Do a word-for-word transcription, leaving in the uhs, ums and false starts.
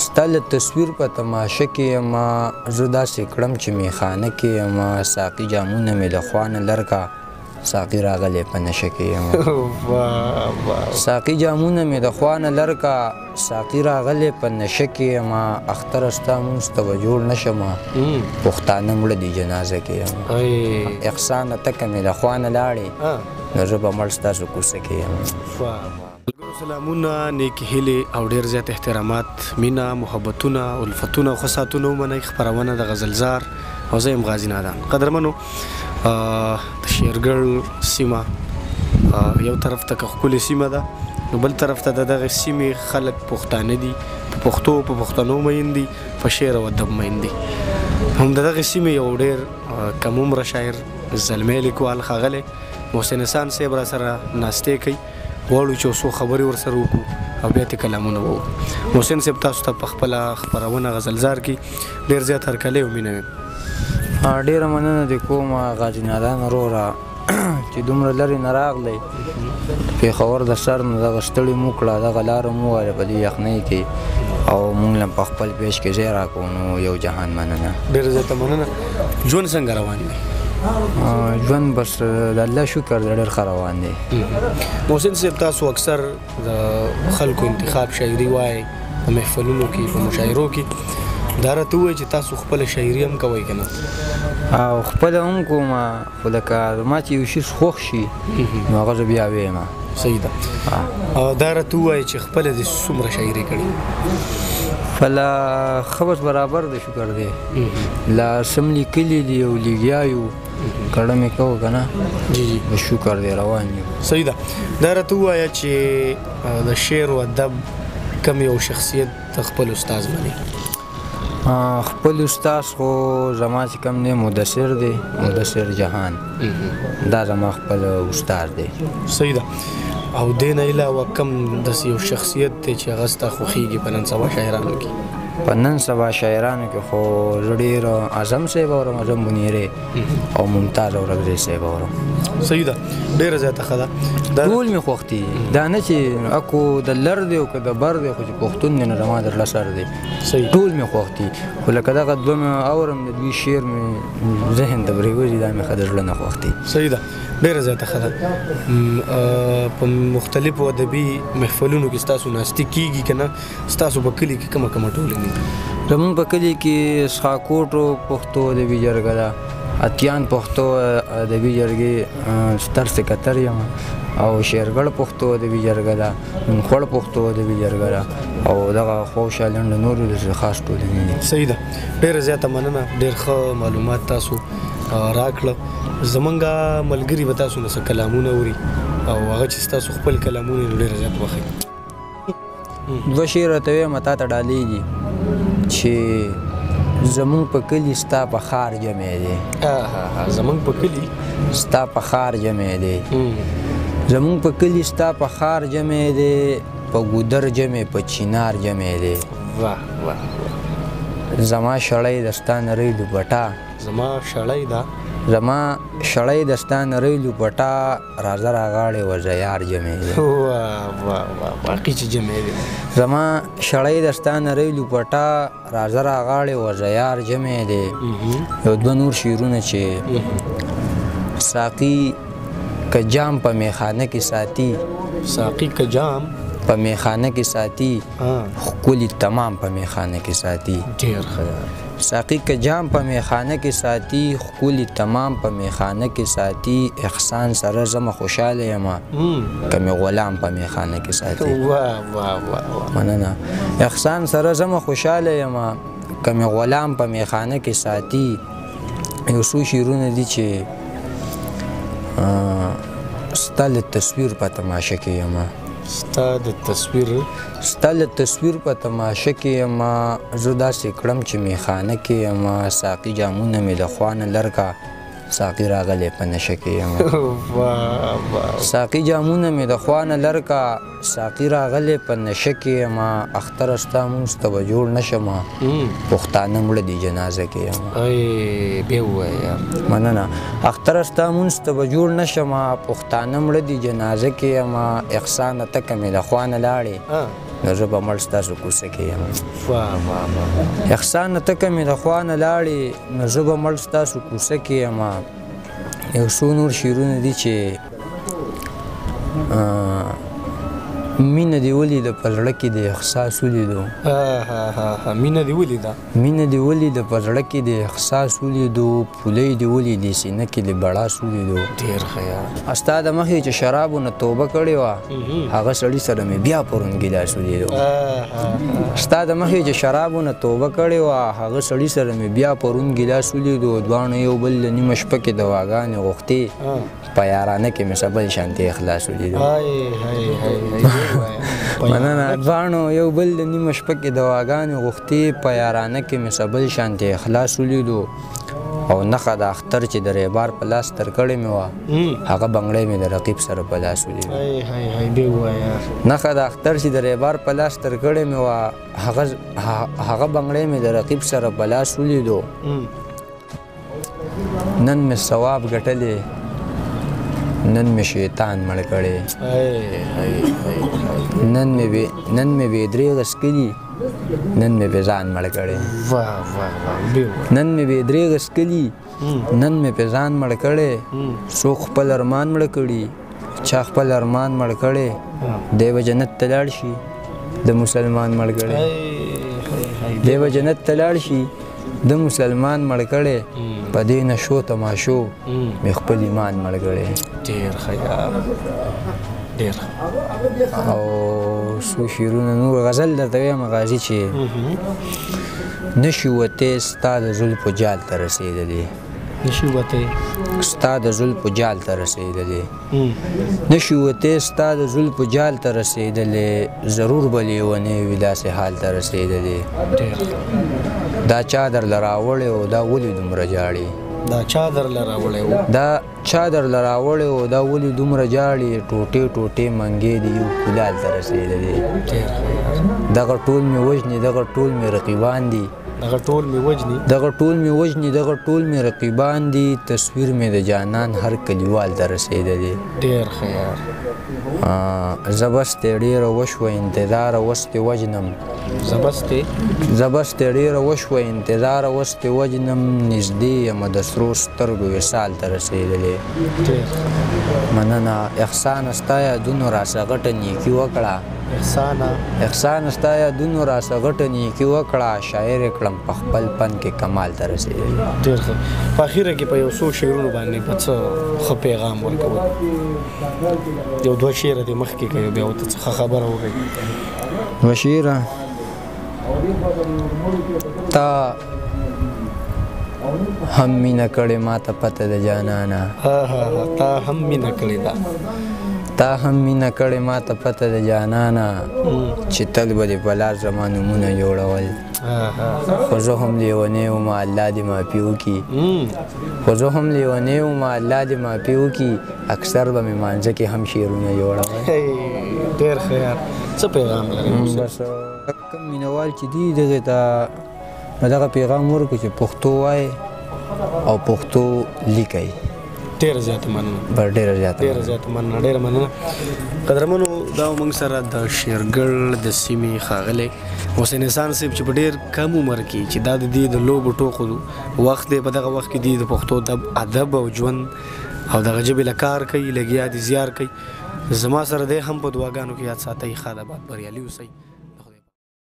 ستا له تصویر په تماشه کې یمه زه داسې کړم چې میخانه کې یمه ساقي جامونه مې د خوا نه لرکه ساقي راغلی په نشه کې یمه ساقي جامونه مې د خوا نه لرکه ساقي راغلی په نشه کې یمه اختره ستا مونځ ته به جوړ نه شمه پښتانه مړه دي جنازه کې یمه احسانه تکه مې د خوا نه لاړې نو زه به مړ ستاسو کوڅه کې یم سلامونه نیکې هیلې او ډېر زیات احترامات مینه محبتونه الفتونه او ښه ساعتونه ومنئ خپرونه د غزلزار او زه یم غازي نادان قدرمنو د شیرګل سیمه یو طرف ته که ښکلې سیمه ده نو بل طرف ته د دغې سیمې خلک پښتانه دي په پښتو په پښتنو مین دي په شعر او ادب مین دي هم د دغې سیمې یو ډېر کم عمره شاعر زلمی لیکوال ښاغلی محسن احسان صاحب را سره ناستې کوي غواړو چې څو خبرې ورسره وکړو او بیا ترې کلامونه ووایو محسن صاحب تاسو ته په خپله خپرونه غزلزار کې ډېر زیات هرکلی او مینه یم ډېره مننه دې کومه غازي نادان وروره چې دومره لرې نه راغلی پېښور د سر نه دغه ستړي مو کړه دغه لاره مو ووهله په دې یخنۍ کې او مونږ له په خپل پیش کې ځای راکړو نو یو جهان مننه ډېره زیاته مننه ژوند څنګه روان دی ژوند بس د الله شکر دی ډېر ښه روان دی محسن صاحب تاسو اکثر د خلکو انتخاب شاعري وایي په محفلونو کې په مشاعرو کې دا راته ووایي چې تاسو خپله شاعري هم کوئ که نه او خپله هم کوم خو لکه ما چې یو شي خوښ شي نو هغه زه بیا ویم صحیح ده دا راته ووایي چې خپله دې څومره شاعري کړې فلا خبر برابر د شکر دی لا سم لیکلي دي او لګیا یو کړه مې کوو که نه جی جی شکر دی روان یو صحیح ده دا راته ووایه چې د شعر و ادب کم یو شخصیت د خپل استاذ مني خپل استاذ خو زما چې کم دی مدثر دی مدثر جهان دا زما خپل استاذ دی صحیح ده او دې نه علاوه کم داسې یو شخصیت دی چې هغه ستا خوښېږي په نن سبا شاعرانو کې په نن سبا شاعرانو کې خو زه ډېر اعظم صاحب اورم اعظم بنیرې او ممتاز اورکزی صاحب اورم صحیح ده ډېره زیاته ښه ده ټول مې خوښ دي دا نه چې اکو د لر دی او که د بر دی خو چې پښتون دی نو زما د زړه سر دی ټول مې خوښ دي خو لکه دغه دوه مې اورم د دوی شعر مې ذهن ته پرېوځي دا مې ښه د زړه نه خوښ دي صحیح ده ډېره زیاته ښه ده په مختلفو ادبي محفلونو کې ستاسو ناستې کېږي که نه ستاسو په کلي کې کومه کومه ټولنې دي زمونږ په کلي کې سخاکوټو پښتو ادبي جرګه ده اتیان پښتو ادبي جرګې ستر سکتر یم او شیرګړ پښتو ادبي جرګه ده خوړ پښتو ادبي جرګه ده او دغه خوشحال لنډ نورو د خاص ټولنې دي صحیح ده ډېره زیاته مننه ډېر ښه معلومات تاسو راکړه زمونږ ملګري به تاسو نه څه کلامونه اوري او هغه چې ستاسو خپل کلامونه یې ډېر زیات وښایي دوه شعر راته وایم تا ته ډالېږي چې زمونږ په کلي ستا په ښار جمع دی زمونږ په کلي ستا په ښار جمع دی زمونږ په کلي ستا په ښار جمع دی په ګودر جمع په چینار جمع دی زما شړی د ستا نرۍ لوپټه زما شړی ده زما شړی د ستا نرۍ لوپټه راځه راغاړې وزه یار جمع دی واقعي چې جمع دی زما شړی د ستا نرۍ لوپټه راځه راغاړې وزه یار جمع دی یو دوه نور شعرونه چې ساقي که جام په میخانه کې ساتي ساقي که جام په میخانه کې ساتي ښکلي تمام په میخانه کې ساتي ډېر ښه ساقي که جام په میخانه کې ساتي ښکلي تمام په میخانه کې ساتي احسان سره زمه خوشحاله یمه که مې غلام په میخانه کې ساتي مننه احسان سره زمه خوشحاله یمه که مې غلام په میخانه کې ساتي یو څو شعرونه دي چې ستا له تصویر په تماشه کې یمه ستا د تصویر ستا له تصویر په تماشه کې یمه زه داسې کړم چې میخانه کې یمه ساقي جامونه مې د خوا نه لرکه ساقي راغلی په نشه کې یمه ساقي جامونه مې د خوا نه لرکه ساقي راغلی په نشه کې یمه اختره ستا مونځ ته به جوړ نه شمه پښتانه مړه دي جنازه کې یمه بیا ووایه مننه اختره ستا مونځ ته به جوړ نه شمه پښتانه مړه دي جنازه کې یمه احسانه تکه مې د خوا نه لاړې نو زه به مړ ستاسو کوڅه کې یم واه واه واه احسان ته که مې د خوا نه لاړې نو زه به مړ ستاسو کوڅه کې یم یو څو نور شعرونه دي چې مینه دې ولیده په زړه کې د احساس ولیدو مینه دې ولیده مینه دې ولیده په زړه کې د احساس ولیدو پولۍ دې ولیدې سینه کې د بړاس ولیدو ډېر ښه یاره ستا د مخې چې شرابو نه توبه کړې وه هغه سړي سره مې بیا پرون ګیلاس ولیدو ستا د مخې چې شرابو نه توبه کړې وه هغه سړي سره مې بیا پرون ګیلاس ولیدو دواړه یو بل د نیمه شپه کې دواګانې غوښتې په یارانه کې مې سبل شانتې اخلاص ولیدو مننه دواړو یو بل د نیمه شپه کې دواګانې غوښتې په یارانه کې مې سبل شانتې اخلاص ولیدو او نښه د اختر چې د ریبار په لاس تر کړې مې وه هغه بنګړی مې د رقیب سره په لاس ولیدو نښه د اختر چې د ریبار په لاس تر کړې مې وه هغه بنګړی مې د رقیب سره په لاس ولیدو نن مې ثواب ګټلې نن مې شیطان مړ کړی نن مې بې درېغه څکلي نن مې پې ځان مړ کړی نن مې بې درېغه څکلي نن مې پې ځان مړ کړی څوک خپل ارمان مړ کړي چا خپل ارمان مړ کړی دی به جنت ته لاړ شي د مسلمان مړ کړی دی به جنت ته لاړ شي د مسلمان مړ کړی په دې نشو تماشو مې خپل ایمان مړ کړی ډېر ښه یار ډېر او څو شعرونه نور غزل درته وایم غازي چې نشي وتی ستا د زلفو جال ته رسېدلی نشي وتی ستا د زلفو جال ته رسېدلی نشي وتی ستا د زلفو جال ته رسېدلی ضرور به لیونی وي داسې حال ته رسېدلی دا چادر له راوړی و دا ولې دومره جاړي دا چادر له راوړی و دا چادر له راوړی و دا ولې دومره جاړي ټوټې ټوټې منګې د یو کلال ته رسېدلې دغه ټول مې وژني دغه ټول مې رقیبان دي دغه ټول مې وژني دغه ټول مې وژني دغه ټول مې رقیبان دي تصویر مې د جانان هر کلیوال ته رسېدلې ډېر ښه یار زه بس ترې ډېره وشوه انتظاره اوس ترې وژنم زه بس ترې زه بس ترې ډېره وشوه انتظاره اوس ترې وژنم نږدې یمه د سرو سترګو وصال ته رسېدلې مننه احسانه ستا یادونو راڅه غټه نیکي وکړه احسانه احسانه ستا یادونو راڅه غټه نیکي وکړه شاعر یې کړم په خپل فن کې کمال ته رسېدلې ډېر ښه په اخره کې په یو څو شعرونو باندې په څه ښه پیغام ورکوي یو دوه شعره دې مخکې کوي بیا ورته څه خبره وکړي دوه شعره تا هم مینه کړې ما ته پته د جانانه تا هم مینه کړې ده تا هم مینه کړې ما ته پته د جانانه چې تل به دې په لاس زما نومونه جوړول خو زه هم لیونی وم الله دې معافي وکړي خو زه هم لیونی وم الله دې معافي وکړي اکثر به مې مانځه کې هم شعرونه جوړول ډېر ښه یار څه پیغام لري بس کوم مینهوال چې دي دغې ته دغه پیغام ورکړو چې پښتو وایي او پښتو لیکئ ډېره زیاته مننه ډېره زیاته ډېره زیاته مننه ډېره مننه قدرمنو دا موږ سره د شعرګړ د سیمې ښاغلی حسین احسان صاحب چې په ډېر کم عمر کې چې دا د دې د لوبو ټوقو وخت دی په دغه وخت کې دی د پښتو ادب او ژوند او دغه ژبې له کار کوي لګیا دي زیار کوي زما سره دی هم په دعاګانو کې یاد ساتئ ښاد آباد بریالي اوسئ